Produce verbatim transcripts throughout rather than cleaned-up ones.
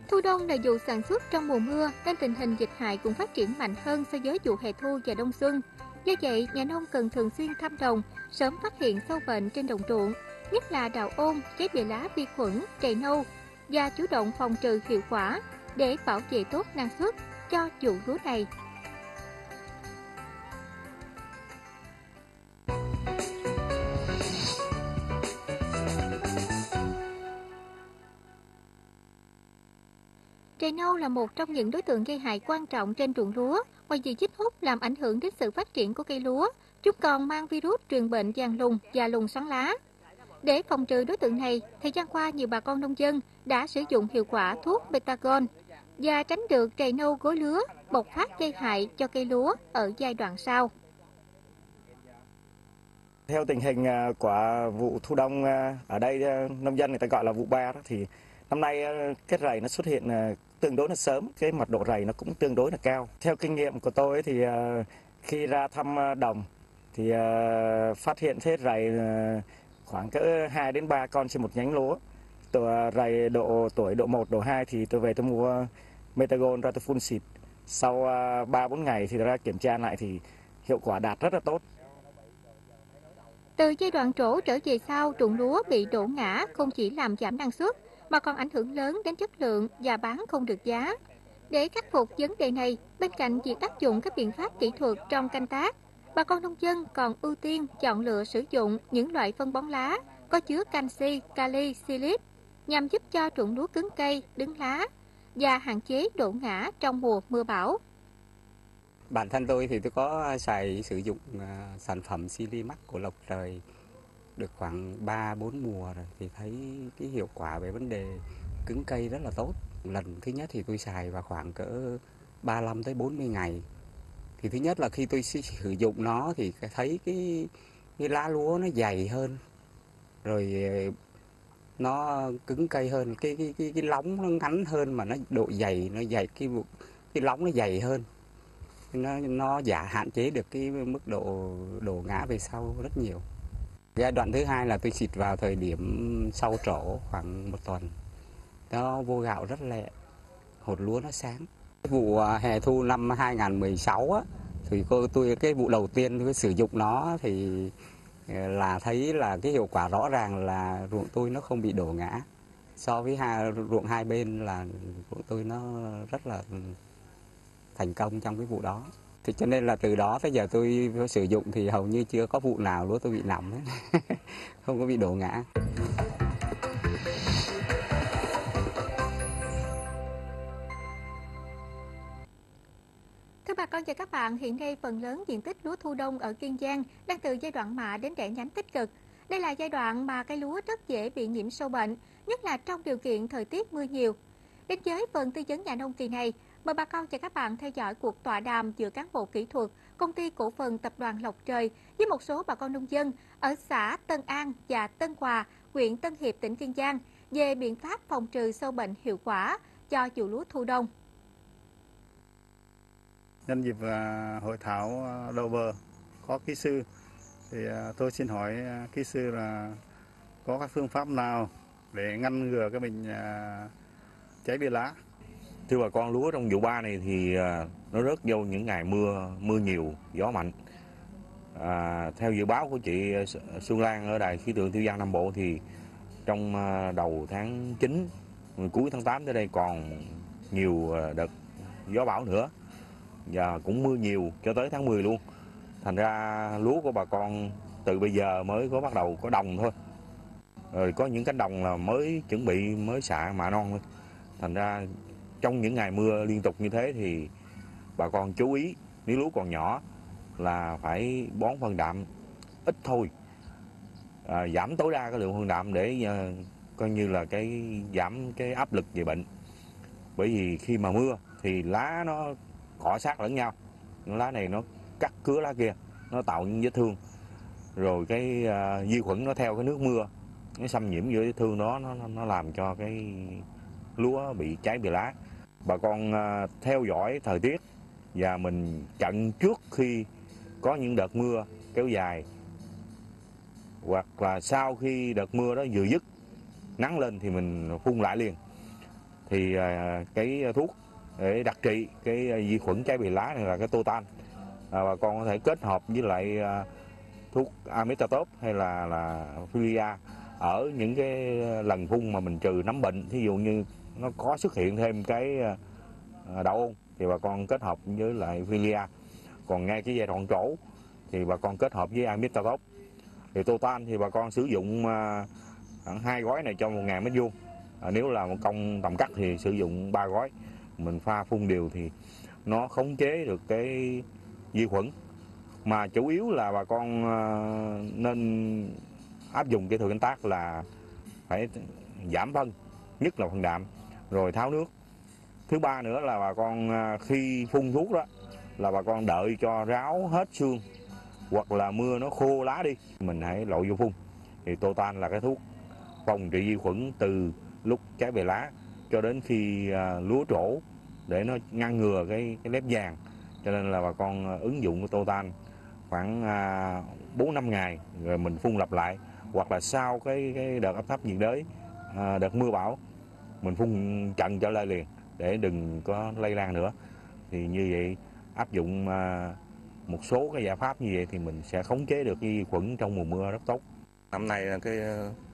Thu đông là vụ sản xuất trong mùa mưa nên tình hình dịch hại cũng phát triển mạnh hơn so với vụ hè thu và đông xuân. Do vậy, nhà nông cần thường xuyên thăm đồng, sớm phát hiện sâu bệnh trên đồng ruộng, nhất là đạo ôn, trái bìa lá vi khuẩn, trầy nâu và chủ động phòng trừ hiệu quả để bảo vệ tốt năng suất cho vụ lúa này. Trầy nâu là một trong những đối tượng gây hại quan trọng trên ruộng lúa. Ngoài việc chích hút làm ảnh hưởng đến sự phát triển của cây lúa, chúng còn mang virus truyền bệnh vàng lùn và lùn xoắn lá. Để phòng trừ đối tượng này, thời gian qua nhiều bà con nông dân đã sử dụng hiệu quả thuốc Betagon và tránh được trầy nâu gối lứa bộc phát gây hại cho cây lúa ở giai đoạn sau. Theo tình hình của vụ thu đông ở đây, nông dân người ta gọi là vụ ba đó, thì năm nay cái rầy nó xuất hiện tương đối là sớm, cái mật độ rầy nó cũng tương đối là cao. Theo kinh nghiệm của tôi thì khi ra thăm đồng thì phát hiện thấy rầy khoảng cỡ hai đến ba con trên một nhánh lúa. Tuổi rầy độ tuổi độ một, độ hai thì tôi về tôi mua Betagon ra tôi phun xịt. Sau ba bốn ngày thì ra kiểm tra lại thì hiệu quả đạt rất là tốt. Từ giai đoạn trổ trở về sau, ruộng lúa bị đổ ngã không chỉ làm giảm năng suất mà còn ảnh hưởng lớn đến chất lượng và bán không được giá. Để khắc phục vấn đề này, bên cạnh việc áp dụng các biện pháp kỹ thuật trong canh tác, bà con nông dân còn ưu tiên chọn lựa sử dụng những loại phân bón lá có chứa canxi, kali, silic nhằm giúp cho ruộng lúa cứng cây, đứng lá và hạn chế đổ ngã trong mùa mưa bão. Bản thân tôi thì tôi có xài sử dụng uh, sản phẩm Silimax của Lộc Trời được khoảng ba bốn mùa rồi thì thấy cái hiệu quả về vấn đề cứng cây rất là tốt. Lần thứ nhất thì tôi xài vào khoảng cỡ ba mươi lăm tới bốn mươi ngày. Thì thứ nhất là khi tôi sử dụng nó thì thấy cái cái lá lúa nó dày hơn. Rồi nó cứng cây hơn, cái cái cái cái lóng nó ngắn hơn mà nó độ dày nó dày cái cái lóng nó dày hơn. Nó nó giả hạn chế được cái mức độ đổ ngã về sau rất nhiều. Giai đoạn thứ hai là tôi xịt vào thời điểm sau trổ khoảng một tuần. Nó vô gạo rất lẹ, hột lúa nó sáng. Vụ hè thu năm hai nghìn không trăm mười sáu á, thì cô tôi cái vụ đầu tiên tôi sử dụng nó thì là thấy là cái hiệu quả rõ ràng là ruộng tôi nó không bị đổ ngã. So với hai, ruộng hai bên là ruộng tôi nó rất là thành công trong cái vụ đó. Thì cho nên là từ đó tới giờ tôi sử dụng thì hầu như chưa có vụ nào lúa tôi bị nằm hết. Không có bị đổ ngã. Thưa bà con và các bạn, hiện nay phần lớn diện tích lúa thu đông ở Kiên Giang đang từ giai đoạn mạ đến đẻ nhánh tích cực. Đây là giai đoạn mà cây lúa rất dễ bị nhiễm sâu bệnh, nhất là trong điều kiện thời tiết mưa nhiều. Đến với phần tư vấn nhà nông kỳ này, mời bà con và các bạn theo dõi cuộc tọa đàm giữa cán bộ kỹ thuật Công ty Cổ phần Tập đoàn Lộc Trời với một số bà con nông dân ở xã Tân An và Tân Hòa, huyện Tân Hiệp, tỉnh Kiên Giang về biện pháp phòng trừ sâu bệnh hiệu quả cho vụ lúa thu đông. Nhân dịp hội thảo đầu bờ có kỹ sư thì tôi xin hỏi kỹ sư là có các phương pháp nào để ngăn ngừa cái bệnh cháy bìa lá? Thưa bà con, lúa trong vụ ba này thì nó rớt vô những ngày mưa mưa nhiều, gió mạnh. À, theo dự báo của chị Xuân Lan ở Đài khí tượng Thủy văn Nam Bộ thì trong đầu tháng chín, cuối tháng tám tới đây còn nhiều đợt gió bão nữa và cũng mưa nhiều cho tới tháng mười luôn. Thành ra lúa của bà con từ bây giờ mới có bắt đầu có đồng thôi. Rồi có những cánh đồng là mới chuẩn bị mới xạ mạ non thôi. Thành ra trong những ngày mưa liên tục như thế thì bà con chú ý, nếu lúa còn nhỏ là phải bón phân đạm ít thôi, à, giảm tối đa cái lượng phân đạm để uh, coi như là cái giảm cái áp lực về bệnh. Bởi vì khi mà mưa thì lá nó cọ sát lẫn nhau, lá này nó cắt cứa lá kia, nó tạo những vết thương, rồi cái uh, vi khuẩn nó theo cái nước mưa nó xâm nhiễm vô vết thương đó, nó nó làm cho cái lúa bị cháy bìa lá. Bà con uh, theo dõi thời tiết và mình chặn trước khi có những đợt mưa kéo dài, hoặc là sau khi đợt mưa đó vừa dứt nắng lên thì mình phun lại liền. thì cái thuốc để đặc trị cái vi khuẩn trái bì lá này là cái Totan. À, bà con có thể kết hợp với lại thuốc Amitratop hay là là Filia ở những cái lần phun mà mình trừ nấm bệnh. Thí dụ như nó có xuất hiện thêm cái đạo ôn thì bà con kết hợp với lại Filia. Còn ngay cái giai đoạn trổ thì bà con kết hợp với Amitratop. Thì Totan thì bà con sử dụng khoảng hai gói này cho một ngàn mét vuông. À, nếu là một công tầm cắt thì sử dụng ba gói. Mình pha phun đều thì nó khống chế được cái vi khuẩn. Mà chủ yếu là bà con nên áp dụng kỹ thuật canh tác là phải giảm phân, nhất là phân đạm, rồi tháo nước. Thứ ba nữa là bà con khi phun thuốc đó là bà con đợi cho ráo hết xương hoặc là mưa nó khô lá đi, mình hãy lội vô phun. Thì Totan là cái thuốc phòng trị vi khuẩn từ lúc trái bề lá cho đến khi lúa trổ để nó ngăn ngừa cái cái lép vàng. Cho nên là bà con ứng dụng cái Totan khoảng bốn năm ngày rồi mình phun lặp lại, hoặc là sau cái, cái đợt áp thấp nhiệt đới, đợt mưa bão mình phun chặn trở lại liền để đừng có lây lan nữa. Thì như vậy áp dụng một số cái giải pháp như vậy thì mình sẽ khống chế được vi khuẩn trong mùa mưa rất tốt. Năm nay là cái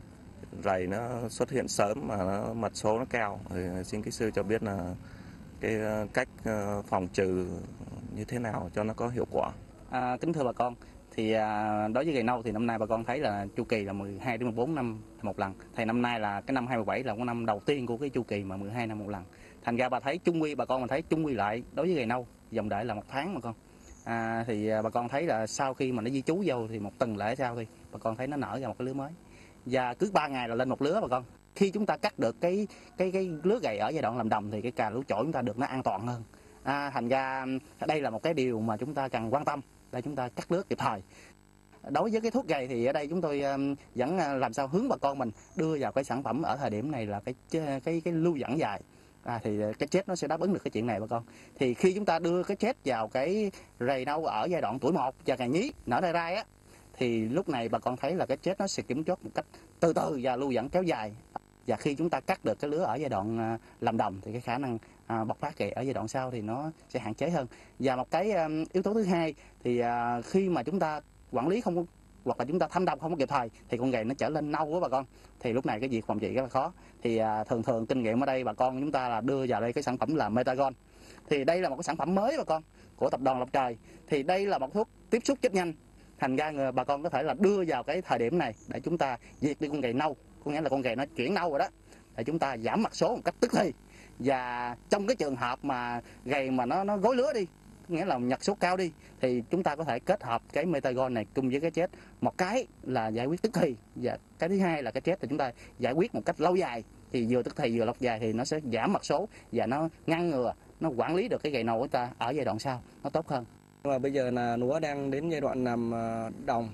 rầy nó xuất hiện sớm mà nó mật số nó cao, thì xin kỹ sư cho biết là cái cách phòng trừ như thế nào cho nó có hiệu quả. À, kính thưa bà con, thì à, đối với gầy nâu thì năm nay bà con thấy là chu kỳ là mười hai đến mười bốn năm một lần. Thì năm nay là cái năm hai mươi bảy là cái năm đầu tiên của cái chu kỳ mà mười hai năm một lần. Thành ra bà thấy chung quy bà con mình thấy chung quy lại đối với gầy nâu dòng đợi là một tháng mà con. À, thì bà con thấy là sau khi mà nó di trú vô thì một tuần lễ sau thì bà con thấy nó nở ra một cái lứa mới. Và cứ ba ngày là lên một lứa bà con. Khi chúng ta cắt được cái cái cái lứa gầy ở giai đoạn làm đồng thì cái cà lúa chổi chúng ta được nó an toàn hơn. À, thành ra đây là một cái điều mà chúng ta cần quan tâm để chúng ta cắt lứa kịp thời. Đối với cái thuốc gầy thì ở đây chúng tôi vẫn làm sao hướng bà con mình đưa vào cái sản phẩm ở thời điểm này là cái cái cái lưu dẫn dài. À, thì cái chết nó sẽ đáp ứng được cái chuyện này bà con. Thì khi chúng ta đưa cái chết vào cái rầy nâu ở giai đoạn tuổi một và cà nhí nở ra rai á, thì lúc này bà con thấy là cái chết nó sẽ kiểm soát một cách từ từ và lưu dẫn kéo dài. Và khi chúng ta cắt được cái lứa ở giai đoạn làm đồng thì cái khả năng à, bộc phát gầy ở giai đoạn sau thì nó sẽ hạn chế hơn. Và một cái um, yếu tố thứ hai thì à, khi mà chúng ta quản lý không hoặc là chúng ta thăm đồng không có kịp thời thì con gầy nó trở lên nâu của bà con, thì lúc này cái việc phòng trị rất là khó. Thì à, thường thường kinh nghiệm ở đây bà con chúng ta là đưa vào đây cái sản phẩm là Metagon. Thì đây là một cái sản phẩm mới bà con của tập đoàn Lộc Trời. Thì đây là một thuốc tiếp xúc rất nhanh, thành ra người bà con có thể là đưa vào cái thời điểm này để chúng ta diệt đi con gầy nâu, có nghĩa là con gầy nó chuyển nâu rồi đó, để chúng ta giảm mặt số một cách tức thì. Và trong cái trường hợp mà gầy mà nó nó gối lứa đi, nghĩa là nhặt số cao đi, thì chúng ta có thể kết hợp cái Metagon này cùng với cái chết. Một cái là giải quyết tức thì, và cái thứ hai là cái chết thì chúng ta giải quyết một cách lâu dài. Thì vừa tức thì vừa lâu dài thì nó sẽ giảm mặt số và nó ngăn ngừa, nó quản lý được cái gầy nâu của ta ở giai đoạn sau nó tốt hơn. Và bây giờ là lúa đang đến giai đoạn làm đồng,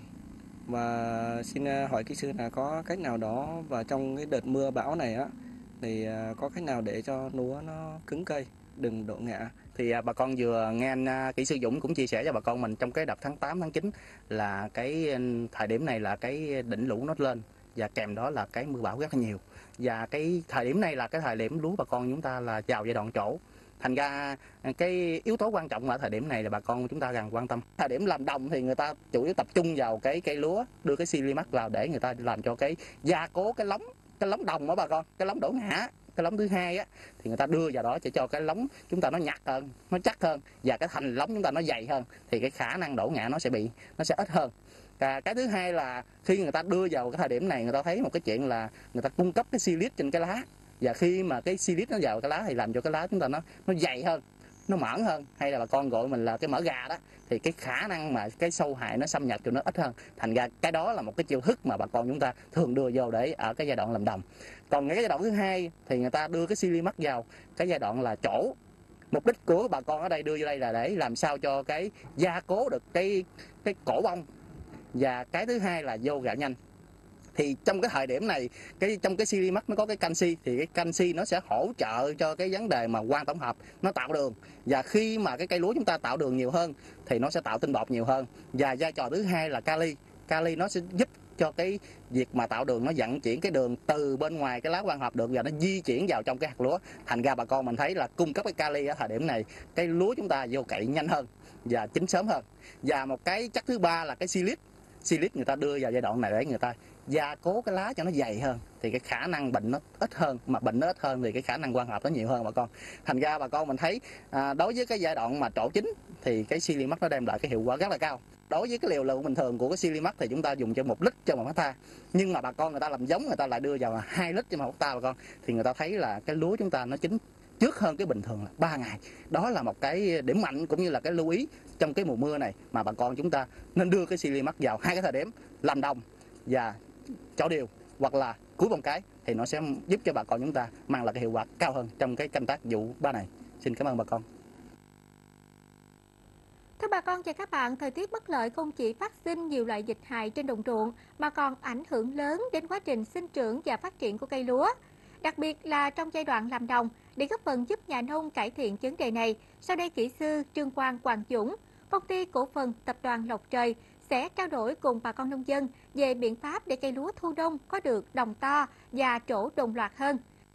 và xin hỏi kỹ sư là có cách nào đó và trong cái đợt mưa bão này á thì có cách nào để cho lúa nó cứng cây, đừng đổ ngã? Thì bà con vừa nghe anh kỹ sư Dũng cũng chia sẻ cho bà con mình trong cái đợt tháng tám, tháng chín là cái thời điểm này là cái đỉnh lũ nó lên, và kèm đó là cái mưa bão rất là nhiều. Và cái thời điểm này là cái thời điểm lúa bà con chúng ta là vào giai đoạn trổ. Thành ra cái yếu tố quan trọng ở thời điểm này là bà con chúng ta cần quan tâm. Thời điểm làm đồng thì người ta chủ yếu tập trung vào cái cây lúa, đưa cái Silimax vào để người ta làm cho cái gia cố cái lóng, cái lóng đồng đó bà con, cái lóng đổ ngã. Cái lóng thứ hai á thì người ta đưa vào đó để cho cái lóng chúng ta nó nhặt hơn, nó chắc hơn, và cái thành lóng chúng ta nó dày hơn, thì cái khả năng đổ ngã nó sẽ bị nó sẽ ít hơn. Và cái thứ hai là khi người ta đưa vào cái thời điểm này, người ta thấy một cái chuyện là người ta cung cấp cái silic trên cái lá, và khi mà cái silic nó vào cái lá thì làm cho cái lá chúng ta nó nó dày hơn, nó mởn hơn, hay là bà con gọi mình là cái mỡ gà đó, thì cái khả năng mà cái sâu hại nó xâm nhập cho nó ít hơn. Thành ra cái đó là một cái chiêu thức mà bà con chúng ta thường đưa vô để ở cái giai đoạn làm đồng. Còn cái giai đoạn thứ hai thì người ta đưa cái Silimax vào cái giai đoạn là trổ. Mục đích của bà con ở đây đưa vô đây là để làm sao cho cái gia cố được cái cái cổ bông, và cái thứ hai là vô gạo nhanh. Thì trong cái thời điểm này, cái trong cái Silimax nó có cái canxi, thì cái canxi nó sẽ hỗ trợ cho cái vấn đề mà quang tổng hợp, nó tạo đường. Và khi mà cái cây lúa chúng ta tạo đường nhiều hơn thì nó sẽ tạo tinh bột nhiều hơn. Và vai trò thứ hai là kali. Kali nó sẽ giúp cho cái việc mà tạo đường nó vận chuyển cái đường từ bên ngoài cái lá quang hợp được và nó di chuyển vào trong cái hạt lúa. Thành ra bà con mình thấy là cung cấp cái kali ở thời điểm này, cái lúa chúng ta vô cậy nhanh hơn và chín sớm hơn. Và một cái chất thứ ba là cái silic. Silic người ta đưa vào giai đoạn này để người ta gia cố cái lá cho nó dày hơn, thì cái khả năng bệnh nó ít hơn, mà bệnh nó ít hơn thì cái khả năng quang hợp nó nhiều hơn bà con. Thành ra bà con mình thấy à, đối với cái giai đoạn mà trổ chín thì cái Silimax nó đem lại cái hiệu quả rất là cao. Đối với cái liều lượng bình thường của cái Silimax thì chúng ta dùng cho một lít cho một hecta, nhưng mà bà con người ta làm giống người ta lại đưa vào hai lít cho một hecta bà con, thì người ta thấy là cái lúa chúng ta nó chín trước hơn cái bình thường là ba ngày. Đó là một cái điểm mạnh cũng như là cái lưu ý trong cái mùa mưa này mà bà con chúng ta nên đưa cái Silimax vào hai cái thời điểm làm đồng và chỏ điều hoặc là cuối bông cái, thì nó sẽ giúp cho bà con chúng ta mang lại cái hiệu quả cao hơn trong cái canh tác vụ ba này. Xin cảm ơn bà con. Thưa bà con và các bạn, thời tiết bất lợi không chỉ phát sinh nhiều loại dịch hại trên đồng ruộng mà còn ảnh hưởng lớn đến quá trình sinh trưởng và phát triển của cây lúa. Đặc biệt là trong giai đoạn làm đồng, để góp phần giúp nhà nông cải thiện vấn đề này, sau đây kỹ sư Trương Quang Hoàng Dũng, công ty cổ phần tập đoàn Lộc Trời sẽ trao đổi cùng bà con nông dân về biện pháp để cây lúa thu đông có được đồng to và trổ đồng loạt hơn.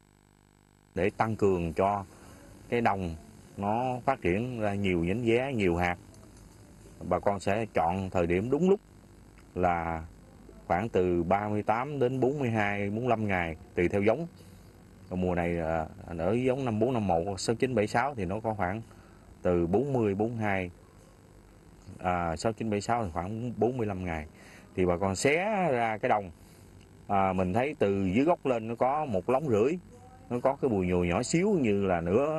Để tăng cường cho cái đồng nó phát triển ra nhiều nhánh giá, nhiều hạt, bà con sẽ chọn thời điểm đúng lúc là khoảng từ ba mươi tám đến bốn mươi hai, bốn mươi lăm ngày tùy theo giống. Mùa này ở giống năm bốn năm một, sáu chín bảy sáu thì nó có khoảng từ bốn mươi, bốn mươi hai, à, sáu chín bảy sáu thì khoảng bốn mươi lăm ngày. Thì bà con xé ra cái đồng, à, mình thấy từ dưới gốc lên nó có một lóng rưỡi, nó có cái bùi nhùi nhỏ xíu như là nửa,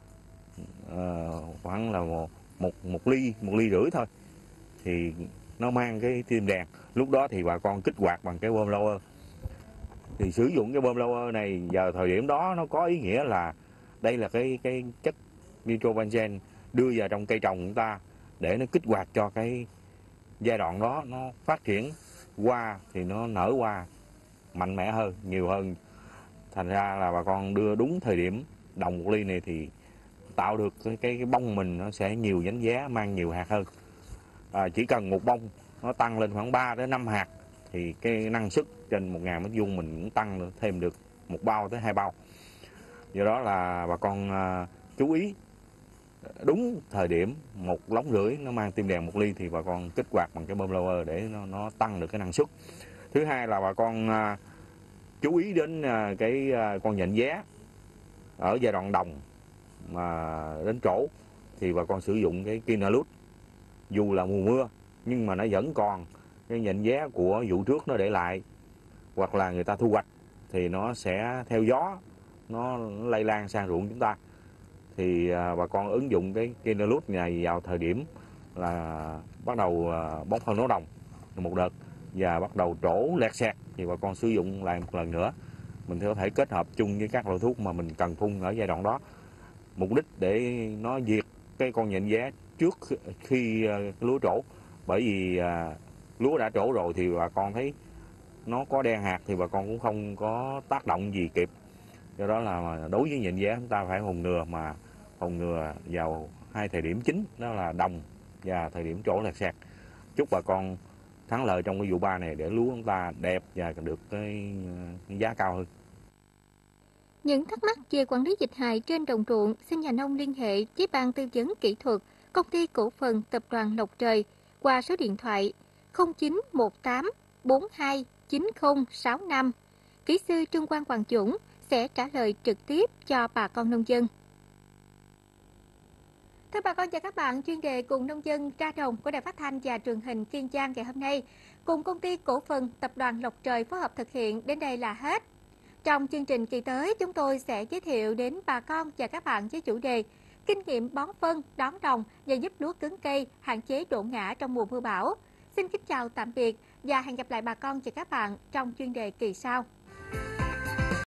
à, khoảng là một, một, một ly, một ly rưỡi thôi. Thì nó mang cái tim đèn. Lúc đó thì bà con kích hoạt bằng cái bơm blower. Thì sử dụng cái bơm blower này giờ thời điểm đó nó có ý nghĩa là đây là cái cái chất nitrobenzen đưa vào trong cây trồng của chúng ta để nó kích hoạt cho cái giai đoạn đó nó phát triển hoa, thì nó nở hoa mạnh mẽ hơn, nhiều hơn. Thành ra là bà con đưa đúng thời điểm đồng một ly này thì tạo được cái cái, cái bông mình nó sẽ nhiều nhánh giá, mang nhiều hạt hơn. À, chỉ cần một bông nó tăng lên khoảng ba đến năm hạt thì cái năng suất trên một ngàn mét vuông mình cũng tăng thêm được một bao tới hai bao. Do đó là bà con à, chú ý đúng thời điểm một lóng rưỡi nó mang tim đèn một ly thì bà con kích hoạt bằng cái bơm blower để nó, nó tăng được cái năng suất. Thứ hai là bà con à, chú ý đến à, cái à, con nhện giá ở giai đoạn đồng mà đến trổ thì bà con sử dụng cái Kinalus. Dù là mùa mưa nhưng mà nó vẫn còn cái nhện giá của vụ trước nó để lại, hoặc là người ta thu hoạch thì nó sẽ theo gió nó lây lan sang ruộng chúng ta. Thì à, bà con ứng dụng cái Kinalus này vào thời điểm là bắt đầu à, bón phân nấu đồng một đợt và bắt đầu trổ lẹt xẹt thì bà con sử dụng lại một lần nữa. Mình có thể kết hợp chung với các loại thuốc mà mình cần phun ở giai đoạn đó, mục đích để nó diệt cái con nhện giá trước khi uh, lúa trổ. Bởi vì uh, lúa đã trổ rồi thì bà con thấy nó có đen hạt thì bà con cũng không có tác động gì kịp. Do đó là đối với nhện giá chúng ta phải phòng ngừa, mà phòng ngừa vào hai thời điểm chính, đó là đồng và thời điểm trổ lẹt xẹt. Chúc bà con thắng lợi trong cái vụ ba này để lúa chúng ta đẹp và được cái, cái giá cao hơn. Những thắc mắc về quản lý dịch hại trên đồng ruộng, xin nhà nông liên hệ với ban tư vấn kỹ thuật công ty cổ phần tập đoàn Lộc Trời qua số điện thoại không chín một tám bốn hai chín không sáu năm. Kỹ sư Trương Quang Hoàng Dũng sẽ trả lời trực tiếp cho bà con nông dân. Thưa bà con và các bạn, chuyên đề cùng nông dân ra đồng của Đài Phát thanh và Truyền hình Kiên Giang ngày hôm nay cùng công ty cổ phần tập đoàn Lộc Trời phối hợp thực hiện đến đây là hết. Trong chương trình kỳ tới, chúng tôi sẽ giới thiệu đến bà con và các bạn với chủ đề kinh nghiệm bón phân, đón đồng và giúp lúa cứng cây, hạn chế đổ ngã trong mùa mưa bão. Xin kính chào tạm biệt và hẹn gặp lại bà con và các bạn trong chuyên đề kỳ sau.